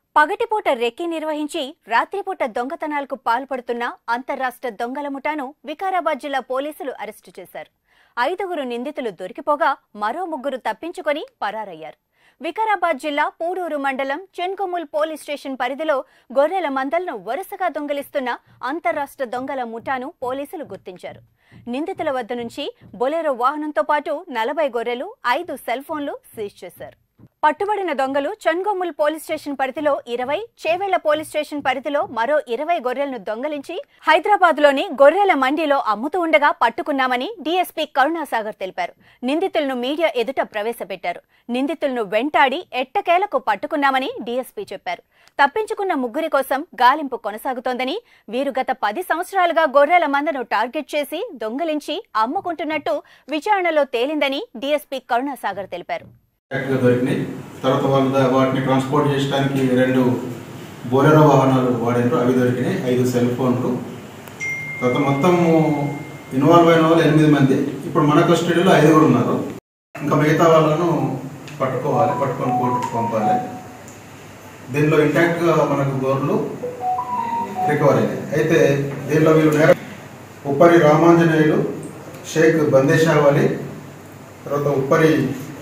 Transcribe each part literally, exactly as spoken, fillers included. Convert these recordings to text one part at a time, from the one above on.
పగటిపూట రెక్కి నిర్వహించి రాత్రిపూట దొంగతనాలకు పాల్పడుతున్న అంతర్రాష్ట్ర దొంగల ముఠాను వికారాబాద్ జిల్లా పోలీసులు అరెస్టు చేశారు. ఐదుగురు నిందితులు దొరికిపోగా మరో ముగ్గురు తప్పించుకొని పరారయ్యారు. వికారాబాద్ జిల్లా పూడూరు మండలం చెన్కొముల్ పోలీస్ స్టేషన్ పరిధిలో గొర్రెల మందలను వరుసగా దొంగిలిస్తున్న అంతర్రాష్ట్ర దొంగల ముఠాను పోలీసులు గుర్తించారు. నిందితుల వద్ద నుంచి బొలెరో వాహనంతో పాటు నలభై గొర్రెలు, ఐదు సెల్ ఫోన్లు సీజ్ చేశారు. పట్టుబడిన దొంగలు చెన్కొముల్ పోలీస్ స్టేషన్ పరిధిలో ఇరవై, చేవెళ్ల పోలీస్ స్టేషన్ పరిధిలో మరో ఇరవై గొర్రెలను దొంగలించి హైదరాబాద్లోని గొర్రెల మండీలో అమ్ముతూ ఉండగా పట్టుకున్నామని డీఎస్పీ కరుణాసాగర్ తెలిపారు. నిందితులను మీడియా ఎదుట ప్రవేశపెట్టారు. నిందితులను వెంటాడి ఎట్టకేలకు పట్టుకున్నామని డీఎస్పీ చెప్పారు. తప్పించుకున్న ముగ్గురి కోసం గాలింపు కొనసాగుతోందని, వీరు గత పది సంవత్సరాలుగా గొర్రెల మందను టార్గెట్ చేసి దొంగలించి అమ్ముకుంటున్నట్టు విచారణలో తేలిందని డీఎస్పీ కరుణాసాగర్ తెలిపారు. దొరికినాయి. తర్వాత వాళ్ళు వాటిని ట్రాన్స్పోర్ట్ చేయడానికి రెండు బొలెరో వాహనాలు వాడారు, అవి దొరికినాయి. ఐదు సెల్ ఫోన్లు. తర్వాత మొత్తం ఇన్వాల్వ్ అయిన వాళ్ళు ఎనిమిది మంది. ఇప్పుడు మన కస్టడీలో ఐదుగురు ఉన్నారు. ఇంకా మిగతా వాళ్ళను పట్టుకోవాలి, పట్టుకొని కోర్టుకు పంపాలి. దీనిలో ఇంటాక్ట్గా మనకు గోర్లు రికవర్ అయ్యాయి. అయితే దీనిలో వీళ్ళు నేర ఉప్పరి రామాంజనేయులు, షేక్ బందేషావాలి, తర్వాత ఉప్పరి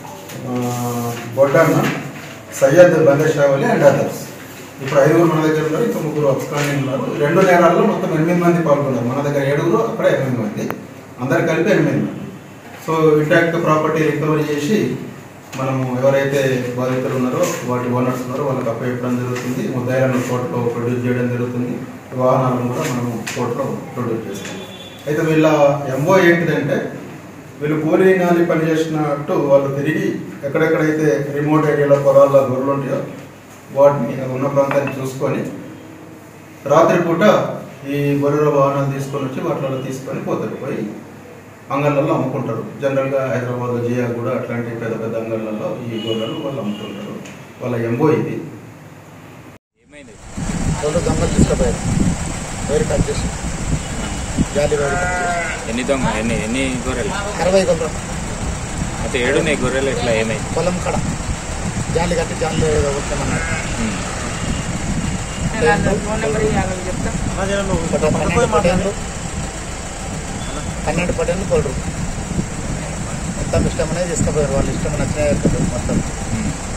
బొడ్డన్న, సయ్యద్ బందేషావలి అండ్ అదర్స్. ఇప్పుడు ఐదుగురు మన దగ్గర ఉన్నారు, ఇంకా ముగ్గురు అబ్స్కాండింగ్ ఉన్నారు. రెండు నేరాల్లో మొత్తం ఎనిమిది మంది పాల్గొన్నారు. మన దగ్గర ఏడుగురు, అక్కడ ఎనిమిది మంది, అందరు కలిపి ఎనిమిది మంది. సో ఇంటాక్ట్ ప్రాపర్టీ రికవరీ చేసి మనము ఎవరైతే బాధితులు ఉన్నారో, వాటి ఓనర్స్ ఉన్నారో వాళ్ళకి అప్పచెప్పడం జరుగుతుంది. ముద్దాయిలను కోర్టులో ప్రొడ్యూస్ చేయడం జరుగుతుంది. వాహనాలను కూడా మనము కోర్టులో ప్రొడ్యూస్ చేస్తాం. అయితే వీళ్ళ ఎంఓ ఏంటిదంటే, వీళ్ళు కూలీ నాలి పనిచేసినట్టు వాళ్ళు తిరిగి ఎక్కడెక్కడైతే రిమోట్ ఏరియాలో పొలాల్లో గొర్రెలు ఉంటాయో వాటిని ఉన్న ప్రాంతాన్ని చూసుకొని రాత్రిపూట ఈ గొర్రెల వాహనాలు తీసుకొని వచ్చి వాటిలో తీసుకొని పోతారు, పోయి అంగళ్ళల్లో అమ్ముకుంటారు. జనరల్గా హైదరాబాద్లో జియా కూడా అట్లాంటి పెద్ద పెద్ద అంగళ్ళల్లో ఈ గొర్రెలు వాళ్ళు అమ్ముతుంటారు. వాళ్ళ ఎంబో ఇది. రెండు దొంగలు తీసుకుపోయారు, వేరు కట్ చేసి జాలి ఎన్ని దొంగ ఎన్ని ఎన్ని గొర్రెలు? అరవై గొర్రెలు. అయితే ఏడున్నాయి గొర్రెలు. ఎట్లా ఏమైంది? పొలం కడ జాలి కట్టి జాలి వచ్చామన్నారు. పన్నెండు పన్నెండు గొర్రెలు మొత్తం ఇష్టమనే తీసుకుపోయారు. వాళ్ళు ఇష్టం నచ్చినాయి మొత్తం.